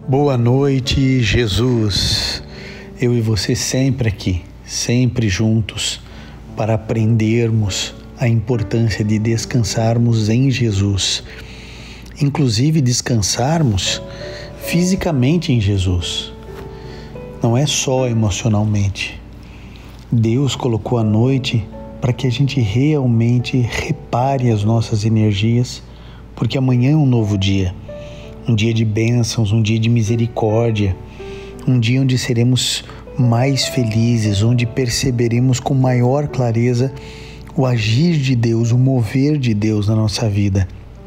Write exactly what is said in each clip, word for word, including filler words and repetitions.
Boa noite, Jesus. Eu e você sempre aqui, sempre juntos, para aprendermos a importância de descansarmos em Jesus. Inclusive descansarmos fisicamente em Jesus. Não é só emocionalmente. Deus colocou a noite para que a gente realmente repare as nossas energias, porque amanhã é um novo dia. Um dia de bênçãos, um dia de misericórdia, um dia onde seremos mais felizes, onde perceberemos com maior clareza o agir de Deus, o mover de Deus na nossa vida.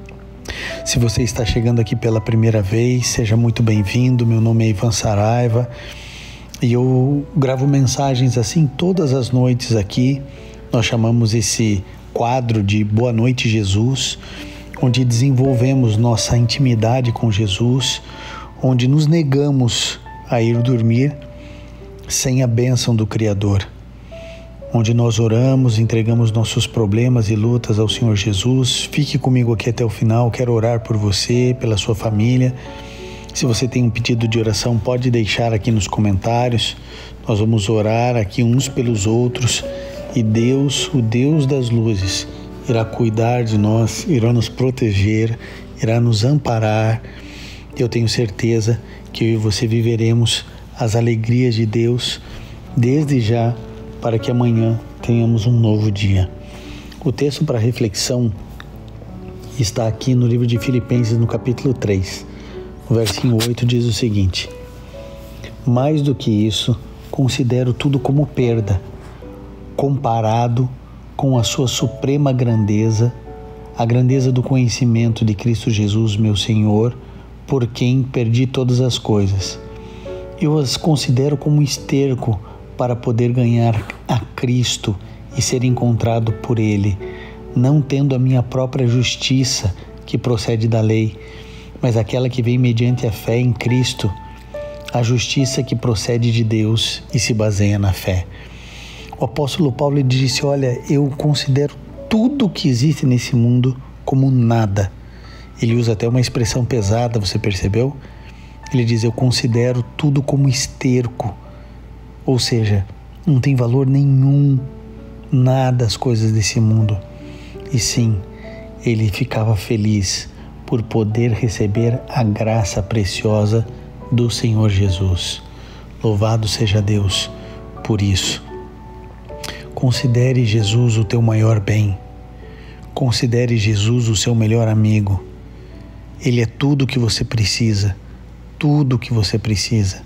Se você está chegando aqui pela primeira vez, seja muito bem-vindo. Meu nome é Ivan Saraiva e eu gravo mensagens assim todas as noites aqui. Nós chamamos esse quadro de Boa Noite, Jesus, onde desenvolvemos nossa intimidade com Jesus, onde nos negamos a ir dormir sem a bênção do Criador, onde nós oramos, entregamos nossos problemas e lutas ao Senhor Jesus. Fique comigo aqui até o final, quero orar por você, pela sua família. Se você tem um pedido de oração, pode deixar aqui nos comentários. Nós vamos orar aqui uns pelos outros e Deus, o Deus das luzes, irá cuidar de nós, irá nos proteger, irá nos amparar. Eu tenho certeza que eu e você viveremos as alegrias de Deus desde já, para que amanhã tenhamos um novo dia. O texto para reflexão está aqui no livro de Filipenses, no capítulo três. O versinho oito diz o seguinte: mais do que isso, considero tudo como perda, comparado com a sua suprema grandeza, a grandeza do conhecimento de Cristo Jesus, meu Senhor, por quem perdi todas as coisas. Eu as considero como esterco para poder ganhar a Cristo e ser encontrado por Ele, não tendo a minha própria justiça que procede da lei, mas aquela que vem mediante a fé em Cristo, a justiça que procede de Deus e se baseia na fé. O apóstolo Paulo disse: olha, eu considero tudo que existe nesse mundo como nada. Ele usa até uma expressão pesada, você percebeu? Ele diz: eu considero tudo como esterco. Ou seja, não tem valor nenhum, nada as coisas desse mundo. E sim, ele ficava feliz por poder receber a graça preciosa do Senhor Jesus. Louvado seja Deus por isso. Considere Jesus o teu maior bem. Considere Jesus o seu melhor amigo. Ele é tudo o que você precisa. Tudo o que você precisa.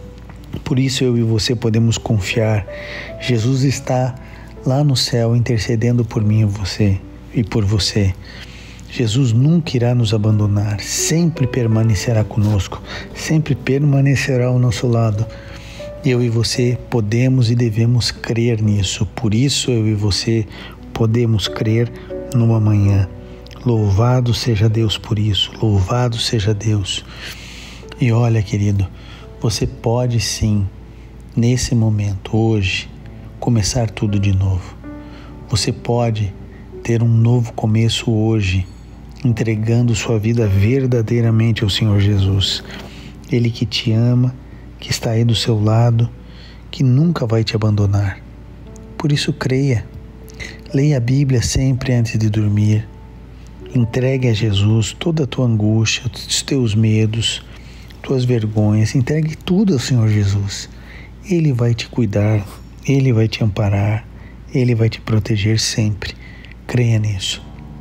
Por isso eu e você podemos confiar. Jesus está lá no céu intercedendo por mim e você e por você. Jesus nunca irá nos abandonar. Sempre permanecerá conosco. Sempre permanecerá ao nosso lado. Eu e você podemos e devemos crer nisso. Por isso eu e você podemos crer no amanhã. Louvado seja Deus por isso. Louvado seja Deus. E olha, querido, você pode sim, nesse momento, hoje, começar tudo de novo. Você pode ter um novo começo hoje, entregando sua vida verdadeiramente ao Senhor Jesus. Ele que te ama, que está aí do seu lado, que nunca vai te abandonar. Por isso creia, leia a Bíblia sempre antes de dormir, entregue a Jesus toda a tua angústia, os teus medos, tuas vergonhas, entregue tudo ao Senhor Jesus. Ele vai te cuidar, Ele vai te amparar, Ele vai te proteger sempre. Creia nisso.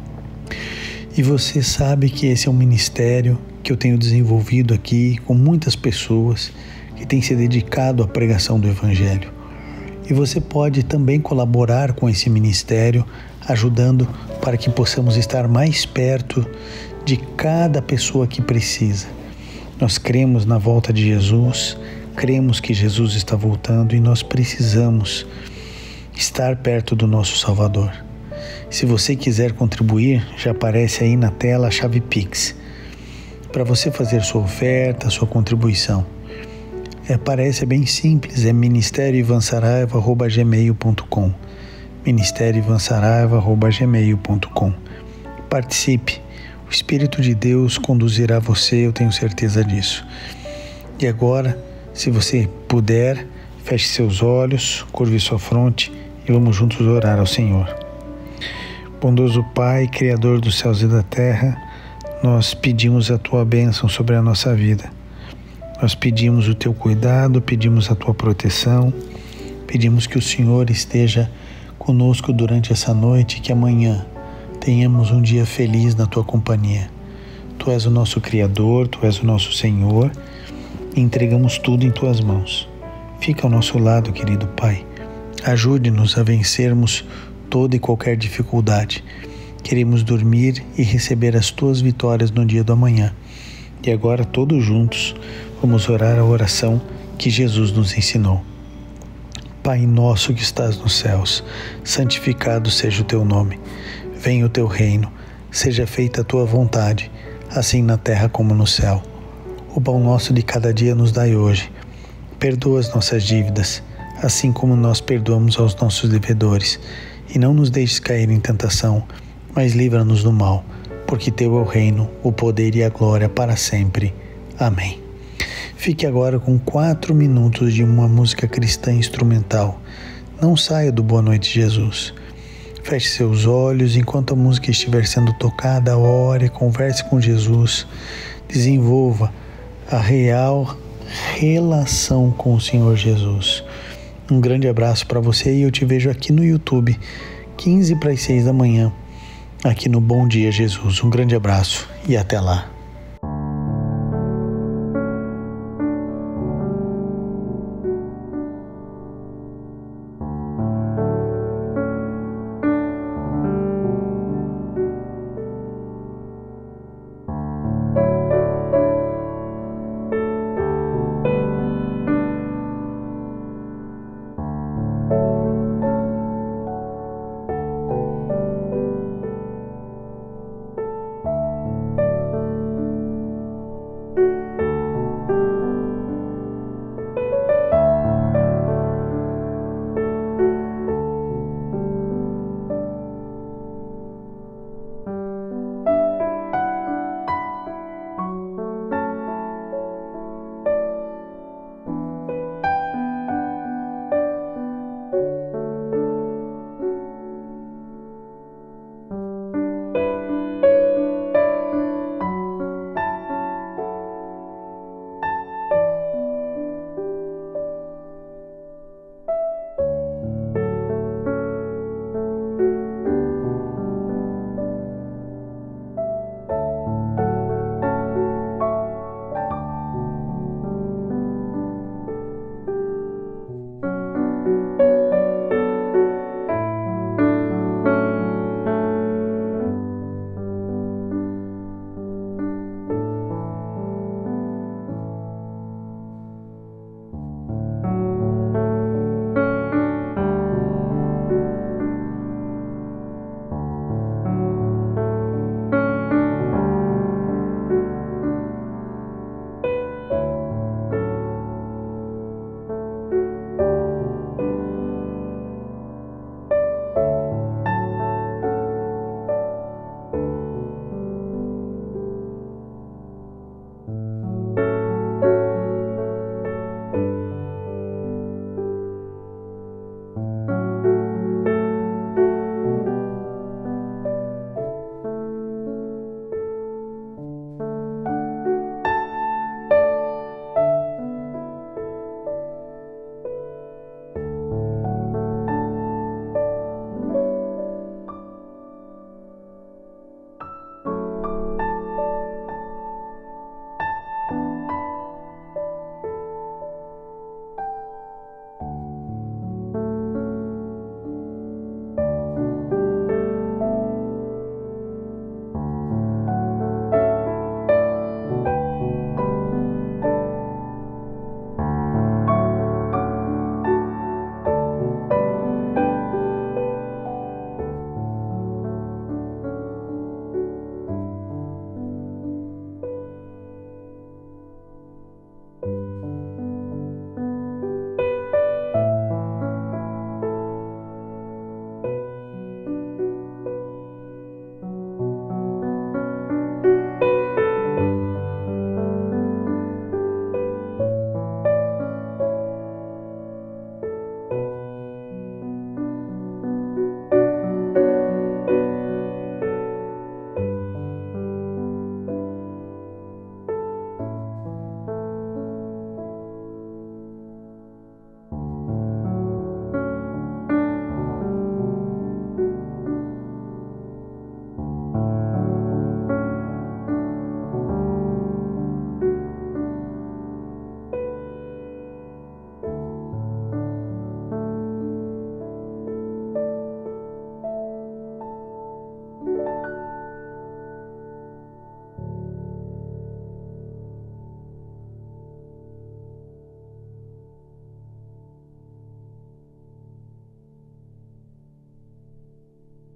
E você sabe que esse é um ministério que eu tenho desenvolvido aqui com muitas pessoas que têm se dedicado à pregação do Evangelho. E você pode também colaborar com esse ministério, ajudando para que possamos estar mais perto de cada pessoa que precisa. Nós cremos na volta de Jesus, cremos que Jesus está voltando e nós precisamos estar perto do nosso Salvador. Se você quiser contribuir, já aparece aí na tela a chave Pix, para você fazer sua oferta, sua contribuição. É, parece é bem simples, é ministério ivan saraiva arroba gmail ponto com. ministério ivan saraiva arroba gmail ponto com. Participe, o Espírito de Deus conduzirá você, eu tenho certeza disso. E agora, se você puder, feche seus olhos, curve sua fronte e vamos juntos orar ao Senhor. Bondoso Pai, Criador dos céus e da terra, nós pedimos a Tua bênção sobre a nossa vida. Nós pedimos o Teu cuidado, pedimos a Tua proteção, pedimos que o Senhor esteja conosco durante essa noite, que amanhã tenhamos um dia feliz na Tua companhia. Tu és o nosso Criador, Tu és o nosso Senhor, e entregamos tudo em Tuas mãos. Fica ao nosso lado, querido Pai. Ajude-nos a vencermos toda e qualquer dificuldade. Queremos dormir e receber as Tuas vitórias no dia do amanhã. E agora, todos juntos, vamos orar a oração que Jesus nos ensinou. Pai nosso que estás nos céus, santificado seja o Teu nome. Venha o Teu reino, seja feita a Tua vontade, assim na terra como no céu. O pão nosso de cada dia nos dai hoje. Perdoa as nossas dívidas, assim como nós perdoamos aos nossos devedores. E não nos deixes cair em tentação, mas livra-nos do mal, porque Teu é o reino, o poder e a glória para sempre. Amém. Fique agora com quatro minutos de uma música cristã instrumental. Não saia do Boa Noite, Jesus. Feche seus olhos enquanto a música estiver sendo tocada, ore, converse com Jesus, desenvolva a real relação com o Senhor Jesus. Um grande abraço para você e eu te vejo aqui no YouTube, quinze para as seis da manhã, aqui no Bom Dia Jesus. Um grande abraço e até lá.